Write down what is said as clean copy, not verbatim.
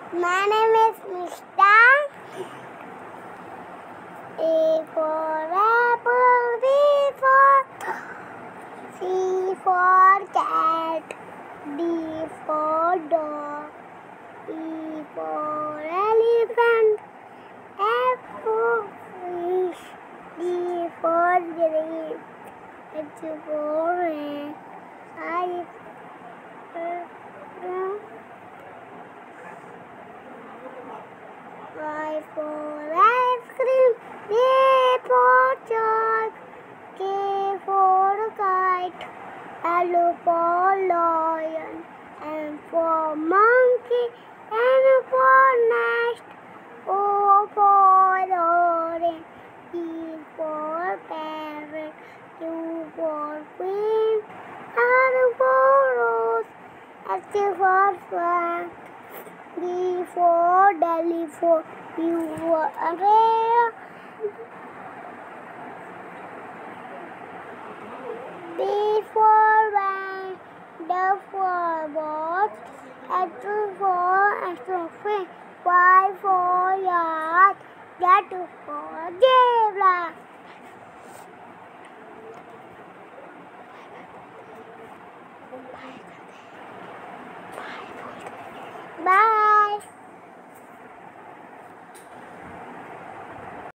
My name is Mishta. A for apple, B for C for cat, D for dog, E for elephant, F for fish, G for giraffe, H for hen, I for ice cream, A for chalk, K for kite, L for lion, M for monkey, N for nest, O for orange, P for parrot, Q for queen, R for rose, S for swan, D for Delhi for U for umbrella, B for van, W for boat, H for astronaut, Y for yacht, Z for zebra. Bye.